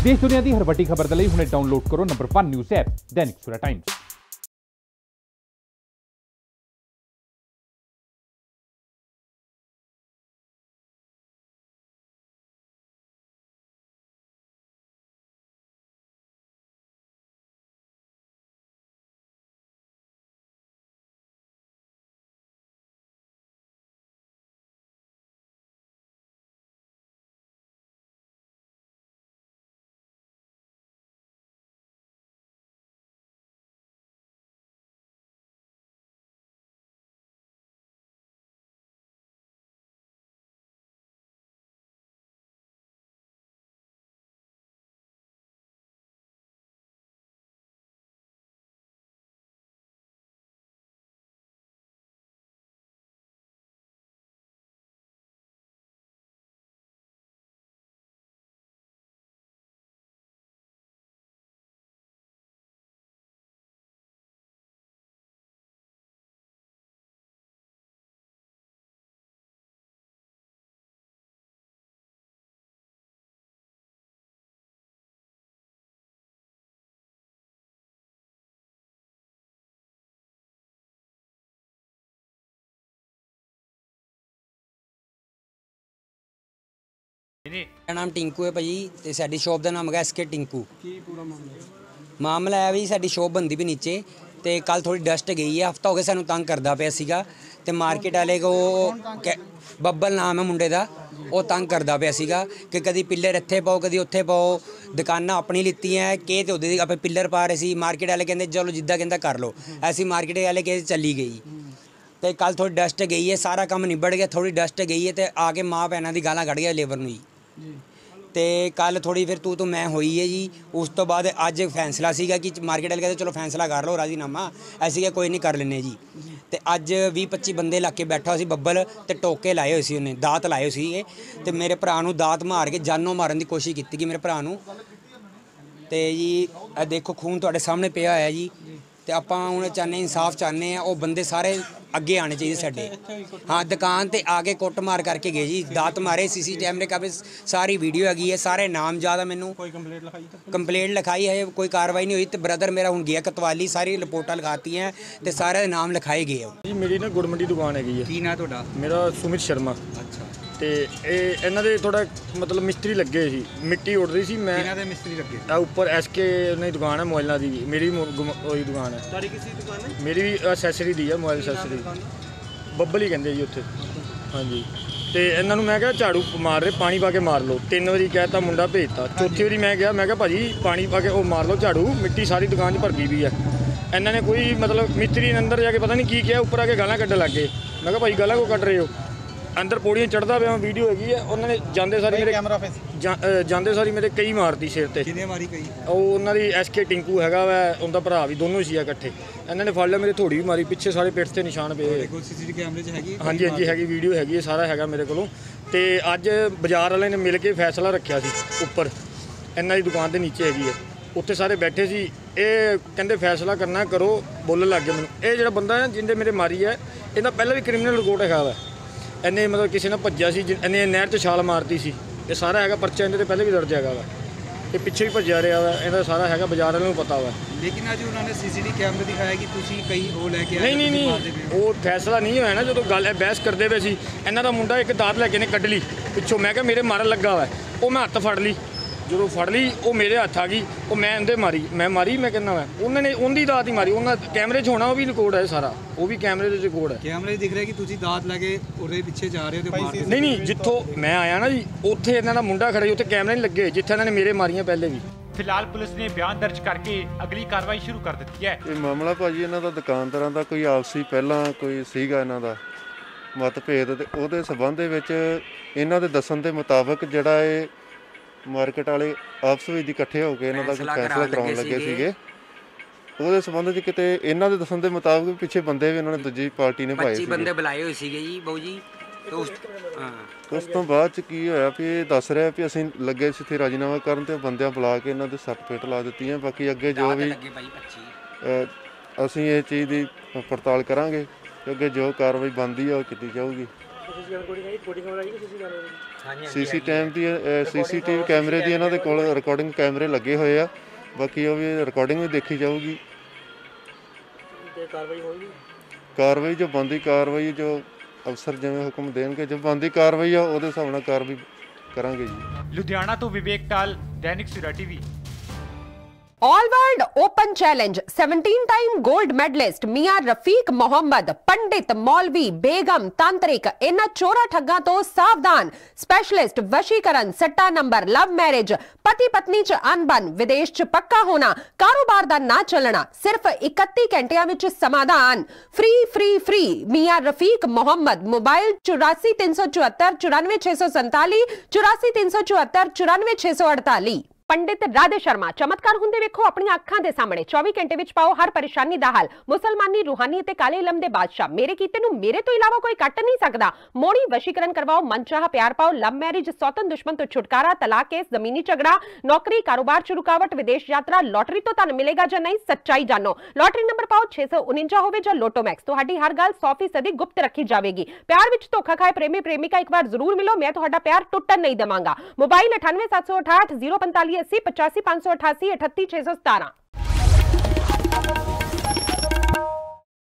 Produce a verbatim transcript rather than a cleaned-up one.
देश दुनिया की हर वड्डी खबर के लिए हुणे डाउनलोड करो number one news app Dainik Savera times. मेरा नाम टिंकू है भाई, तो साडी शॉप का नाम है एस के टिंकू। की पूरा मामला मामला है भी साडी शॉप बनती भी नीचे, तो कल थोड़ी डस्ट गई है, हफ्ता हो गया सानू तंग करता पिया सीगा, तो मार्केट वाले को बब्बल नाम है मुंडे का, वो तंग करता पिया सीगा कि कभी पिलर इत्थे पाओ कभी उत्थे पाओ, दुकाना अपनी लीती हैं के तो उहदे आप पिलर पा रहे सी, मार्केट वाले कहते चलो जिद्दां कहंदा कर लो, ऐसी मार्केट वाले कहते चली गई। तो कल थोड़ी डस्ट गई है, सारा काम निबड़ गया, थोड़ी डस्ट गई है, तो आके माँ भैनों की गालां कढ़ गया लेबर नूं जी। तो कल थोड़ी फिर तू तो मैं हुई है जी, उस तो बाद अज फैसला सीगा कि मार्केट वाले कहते चलो फैसला कर लो राजीनामा, ऐसी क्या कोई नहीं कर लेने जी। तो अज भी पच्ची बंदे ला के बैठा सी बब्बल, तो टोके लाए हुए सी उन्हें, दात लाए सी, तो मेरे भरा नूं दात मार के जानों मारन की कोशिश की कि मेरे भरा नूं। तो जी देखो खून तुहाडे सामने पिया है जी, तो आपां हुण चाहने इंसाफ चाहते हैं, वो बंदे सारे अगे आने चाहिए साडे। हाँ दुकान ते आके कुट मार करके गए जी, दात मारे, सी सी कैमरे का सारी वीडियो हैगी है, सारे नाम ज़्यादा मैनू कंप्लेंट लिखाई है, कोई कार्रवाई नहीं हुई। तो ब्रदर मेरा हुण गया कतवाली, सारी रिपोर्टां लिखाती हैं, तो सारे नाम लिखाए गए जी। मेरी ना गुड़ मंडी दुकान हैगी है। की ना तुहाडा? मेरा सुमित शर्मा। अच्छा। तो ये इन्हां दे थोड़ा मतलब मिस्त्री लगे सी, मिट्टी उड़ रही सी, मैं इन्हां दे मिस्त्री लगे आ ऊपर एस के उन्हां दी दुकान है मोबाइलों की, मेरी भी वही दुकान है। सारी किसी दुकान है? मेरी भी असैसरी दी है, मोबाइल असैसरी बब्बल ही कहते जी उत्थे। हाँ जी। तो इन्हों मैं क्या झाड़ू मार रहे, पानी पा के मार लो, तीन बारी कहता मुंडा भेजता, चौथी बारी मैं गया, मैं क्या भाजी पानी पा के वो मार लो झाड़ू, मिट्टी सारी दुकान भर गई भी है। इन्होंने कोई मतलब मिस्त्री ने अंदर जाके पता नहीं की किया, ऊपर आके गालां कड्ढन लग गए। मैं क्या भाई गालां को कट रहे हो, अंदर पौड़ियां चढ़ता पिया, वीडियो हैगी है। उन्होंने जाते सारी मेरे जाते सारी मेरे कई मारती सिर ते, मारी कई उन्होंने एस के टिंकू हैगा वै, उनका भरा भी, दोनों ही इकट्ठे। इन्होंने फड़ लिया, मेरी थोड़ी भी मारी, पिछे सारे पिठ से निशान पे। हाँ जी हाँ जी हैगी, वीडियो हैगी, सारा हैगा मेरे को। तो अज बाजार वाले ने मिल के फैसला रखा सी, उपर इन्हों की दुकान के नीचे हैगी है, उत्थे सारे बैठे सी, ये कहते फैसला करना करो, बोलन लग गए मैनूं। ये जो बंदा है जिंदे मेरे मारी है, इहदा पहले भी क्रिमिनल रिकॉर्ड हैगा वै, इन्हें मतलब किसी ने भज्या सी, इन्हें नहर च छाल मारती सी, ये सारा हैगा परचा, इन्हें पहले भी दर्ज हैगा वा, ये पिछे भी भज्या रहा वा, इहदा सारा हैगा, बाजार वालों को पता वा। लेकिन अज उन्होंने सीसीटीवी कैमरे दिखाया कि तुसी कई वो लैके नहीं नहीं नहीं वो फैसला नहीं होया ना, जो गल बहस करते पे सी, इन्हां दा मुंडा एक दात लैके ने कढ़ ली पिछों, मैं क्या मेरे मारन लगा वा, वो मैं हत्थ फड़ ली, जो फड़ ली वो मेरे हत्थ आ गई, वो मैं उन्हें मारी, मैं मारी मैं कहना वा, उन्होंने उनकी दात ही मारी, उन्होंने कैमरे च होना, वो भी रिकॉर्ड है सारा, वो भी कैमरे च रिकॉर्ड है। कैमरे दिख रहा है कि तुसी दात लगे उहदे पिछे जा रहे हो, नहीं नहीं जिथों मैं आया ना जी, उत्थे इन्हां दा मुंडा खड़ा, उत्थे कैमरे नहीं लगे, जिथे इन्होंने मेरे मारियां पहले भी। फिलहाल पुलिस ने बयान दर्ज करके अगली कार्रवाई शुरू कर दी है। ये मामला भाजी इन्हां दा दुकानदारां दा कोई आपसी पहला कोई सीगा इन्हां दा मतभेद, ते ਉਹਦੇ ਸੰਬੰਧ ਦੇ ਵਿੱਚ ਇਹਨਾਂ ਦੇ ਦੱਸਣ ਦੇ ਮੁਤਾਬਕ ਜਿਹੜਾ ਇਹ ਮਾਰਕੀਟ ਵਾਲੇ ਆਪਸ ਵਿੱਚ ਇਕੱਠੇ ਹੋ ਕੇ ਇਹਨਾਂ ਦਾ ਕੋਈ ਫੈਸਲਾ ਕਰਾਉਣ ਲੱਗੇ ਸੀਗੇ, ਉਹਦੇ ਸੰਬੰਧ ਵਿੱਚ ਕਿਤੇ ਇਹਨਾਂ ਦੇ ਦੱਸਣ ਦੇ ਮੁਤਾਬਕ ਪਿੱਛੇ ਬੰਦੇ ਵੀ ਉਹਨਾਂ ਨੇ ਦੂਜੀ ਪਾਰਟੀ ਨੇ ਭਾਏ ਸੀ, ਬੰਦੇ ਬੁਲਾਏ ਹੋਏ ਸੀਗੇ ਜੀ ਬਾਊ ਜੀ। ਤੇ ਉਸ ਉਸ ਤੋਂ ਬਾਅਦ ਚ ਕੀ ਹੋਇਆ ਵੀ ਇਹ ਦੱਸ ਰਿਹਾ ਵੀ ਅਸੀਂ ਲੱਗੇ ਸੀ ਇੱਥੇ ਰਾਜੀਨਾਮਾ ਕਰਨ, ਤੇ ਬੰਦਿਆਂ ਬੁਲਾ ਕੇ ਇਹਨਾਂ ਦੇ ਸੱਟ ਫੇਟ ਲਾ ਦਿੱਤੀਆਂ। ਬਾਕੀ ਅੱਗੇ ਜੋ ਵੀ ਅਸੀਂ ਇਹ ਚੀਜ਼ ਦੀ ਪੜਤਾਲ ਕਰਾਂਗੇ, ਅੱਗੇ ਜੋ ਕਾਰਵਾਈ ਬਣਦੀ ਆ ਉਹ ਕੀਤੀ ਜਾਊਗੀ। ਸੀਸੀ ਟਾਈਮ ਦੀ ਸੀਸੀਟੀਵੀ ਕੈਮਰੇ ਦੀ ਇਹਨਾਂ ਦੇ ਕੋਲ ਰਿਕਾਰਡਿੰਗ ਕੈਮਰੇ ਲੱਗੇ ਹੋਏ ਆ, ਬਾਕੀ ਉਹ ਵੀ ਰਿਕਾਰਡਿੰਗ ਵੀ ਦੇਖੀ ਜਾਊਗੀ ਤੇ ਕਾਰਵਾਈ ਹੋਏਗੀ। ਕਾਰਵਾਈ ਜੋ ਬਣਦੀ ਕਾਰਵਾਈ ਜੋ ਅਫਸਰ ਜਿਵੇਂ ਹੁਕਮ ਦੇਣਗੇ, ਜੋ ਬਣਦੀ ਕਾਰਵਾਈ ਆ ਉਹਦੇ ਹਿਸਾਬ ਨਾਲ ਕਾਰਵਾਈ ਕਰਾਂਗੇ ਜੀ। ਲੁਧਿਆਣਾ ਤੋਂ Vivek Kaal, Dainik Savera TV. All world open challenge सत्रह टाइम गोल्ड मेडलिस्ट मियां रफीक मोहम्मद, पंडित, मौलवी, बेगम, तांत्रिक, इन्हां चोरा ठग्गां तो सावधान। स्पेशलिस्ट वशीकरण, सट्टा नंबर, लव मैरिज, पति पत्नी च अनबन, विदेश च पक्का होना, कारोबार दा ना चलना, सिर्फ इकत्ती घंटियां विच समाधान। फ्री फ्री फ्री मियां रफीक मोहम्मद। मोबाइल चौरासी तीन सौ चौहत्तर चौरानवे छे सौ संताली, चौरासी तीन सौ चौहत्तर चौरानवे छे सौ अड़ताली। पंडित राधे शर्मा, चमत्कार हुंदे वेखो अपनी अखां दे सामने। चौबी घंटे विच पाओ हर परेशानी दा हल। मुसलमानी, रूहानी ते काले इलम दे बादशाह, मेरे कीते नूं मेरे तो इलावा कोई कट नहीं सकदा। मोड़ी वशीकरण करवाओ, मनचाहा प्यार पाओ, लव मैरिज, सौतन दुश्मन तो छुटकारा, तलाक केस, जमीनी झगड़ा, नौकरी, कारोबार च रुकावट, विदेश यात्रा, लॉटरी तो धन मिलेगा जां नहीं, सच्चाई जानो। लॉटरी नंबर पाओ छे सौ उनंजा होवे जां लोटो मैक्स, तुहाडी हर गल सौ फीसदी गुप्त रखी जावेगी। प्यार विच धोखा खाए प्रेमी प्रेमिका एक बार जरूर मिलो, मैं तुहाडा प्यार टुटन नहीं देवांगा। मोबाइल अठानवे सत्त सौ अठाहठ जीरो पैंतालीस अस्सी पचासी पांच सौ अठासी अठत्ती छे सौ सतारा।